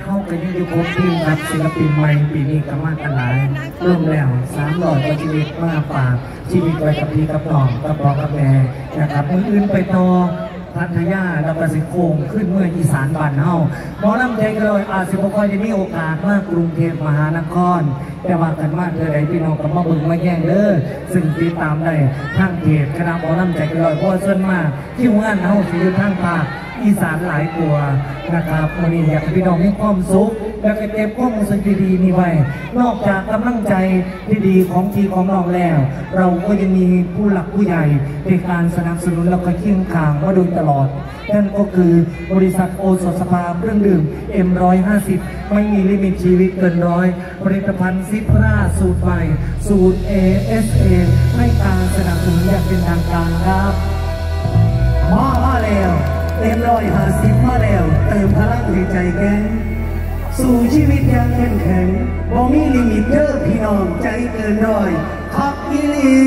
เข้ากันยังอยู่ครบทีมครับศิลปินใหม่ปีนี้ก็มากันหลายร่วมแล้ว300 กว่าชีวิตมาฝากชีวิตไว้กับพี่กับน้องกับพ่อกับแม่นะครับอื่นๆไปต่อพัทยาแล้วก็สิโค้งขึ้นเมื่ออีสานบ้านเฮาหมอลำใจกระโดดอาจสิบคอยจะมีโอกาสมากกรุงเทพมหานครแต่ว่ากันมากเลยพี่น้องกับมาบึงมาแย่งเด้อซึ่งติดตามได้ทางเพจคณะหมอลำใจกระโดดเพราะส่วนมากที่งานเฮาสิอยู่ทางภาคอีสานหลายตัวนะครับวันนี้อยากให้พี่น้องมีความสุขและเก็บความรู้สึกดีๆนี้ไว้นอกจากกำลังใจที่ดีของทีของน้องแล้วเราก็ยังมีผู้หลักผู้ใหญ่ในการสนับสนุนและก็เคียงข้างมาโดยตลอดนั่นก็คือบริษัทโอสถสภาเครื่องดื่ม M150 ไม่มีลิมิตชีวิตเกินร้อยผลิตภัณฑ์ซิปราสูตรใหม่สูตร ASA ให้การสนับสนุนอย่างเป็นทางการครับมาแล้วM150มาแล้วเติมพลังให้ใจแก่สู่ชีวิตอย่างเข้มแข็งบ่มีลิมิตเด้อพี่น้องใจเกินร้อยขับอีหลี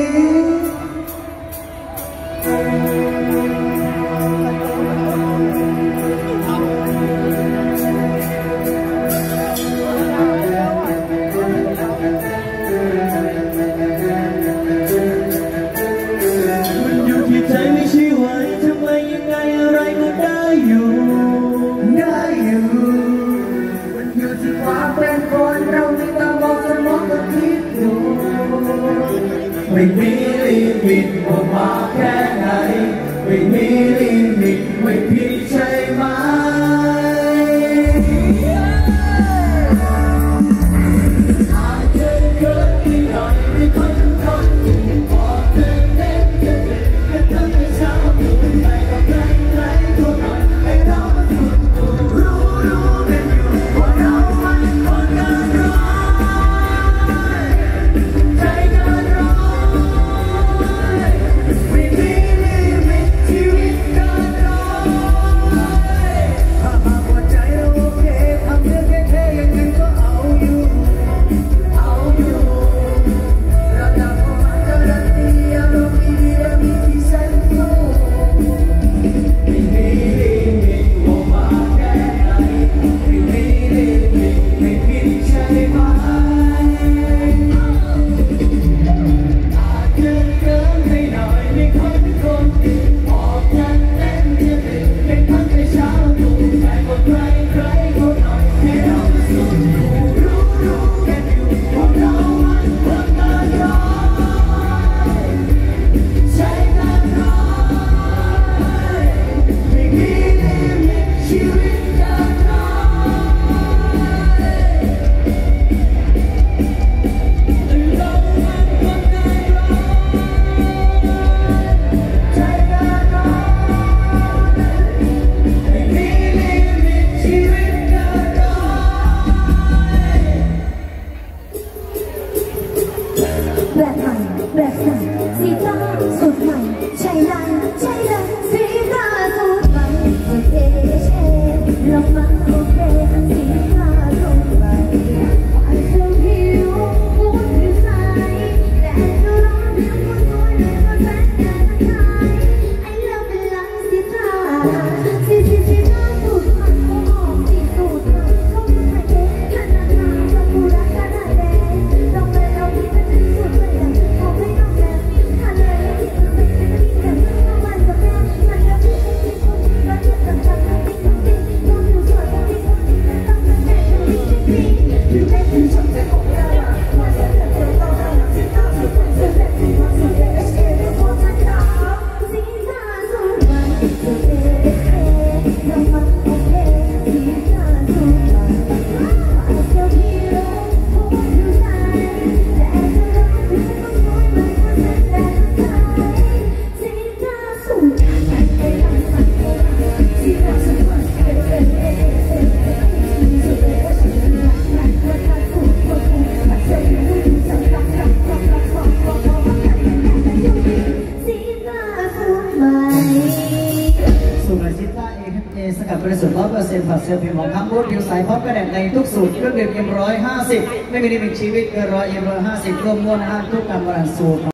มันอยู่ที่ใจไม่ใช่ไหวทำไมยังไงอะไรก็ได้อยู่มันอยู่ที่ความเป็นคนเราไม่ต้องบอกสมองก็คิดอยู่ไม่มีลิมิตว่ามาแค่ไหนไม่มีลิมิตไม่ผิดใช่ไหมอาจจะเกิดที่หน่อยไม่คนบอกเธอเล่นกันก็ทำให้เช้าอยู่ไปกับใครตัวหน่อยให้เรามาสุดรู้กันอยู่ว่าเรามันคนกันร้ายใจกันร้ายไม่มีลิมิตชีวิตกันร้ายถ้าหากว่าใจเราโอเคทำเรื่องแค่ยังไงก็เอาอยู่ระดับของมันการันตีอารมณ์ดีและมีที่แสนสูงไม่มีลิมิตว่ามาแค่ไหนไม่มีลิมิตไม่ผิดใช่ไหมอาจจะเกินไปหน่อยไม่คนออกจากเต้นเพื่อเป็นพันไปเช้าดูแต่ก็ใครก็หน่อยให้เราสู้รู้กันอยู่ว่าเรามันคนกันร้ายใจกันร้ายไม่มีลิมิตชีวิตกันร้ายเรามันคนกันร้ายใจกันร้ายไม่มีลิมิตชีวิตกันร้ายแบบใหม่แบบใหม่สีฟ้าสูตรใหม่ใช่เลยสีฟ้าสูตรใหม่สูตรลองมาโอเคสีฟ้าสูตรใหม่ความเชื่อผิวพูดผิวใสแต่ก็ร้อนผิวคนสวยเลยก็แสนจะทักทายไอ้เราเป็นไรสีฟ้าสีฟ้าสูตรใหม่สีสูตรใหม่เขาไม่ให้เด็กขนาดนั้นเราผู้รักขนาดเด็กเราเป็นเราที่จะถึงสุดเลยเขาไม่ต้องแบบทะเลที่จะเป็นที่กันมันจะเป็นมันจะเป็นที่คนเราจะต้องทำให้ดีต้องอยู่สวยที่คนต้องเป็นแม่ที่ดีที่เป็นชมใจของเราว่าจะเกิดต่อเราที่ต้องสุดสุดแบบที่ว่าสุดเลยเชื่อในความมั่นใจสีตาสุดมันสุดเรามาโอเคสีตาสุดมันอาจจะมีเราพูดอยู่ใจแต่จะรักที่คนสวยมันก็แสนแต่ใจสีตาสุดสีตาสุดมันสูตรชิต้าเอสกัดบริสุทธิ์100%ผัดเซลล์ผิวหมองคล้ำรูดผิวใสพร้อมกระแดดในทุกสูตรเครื่องดื่มM150ไม่มีลิมิตชีวิตเกิน100 M150รวมมวลอาหารทุกกรรมสูตร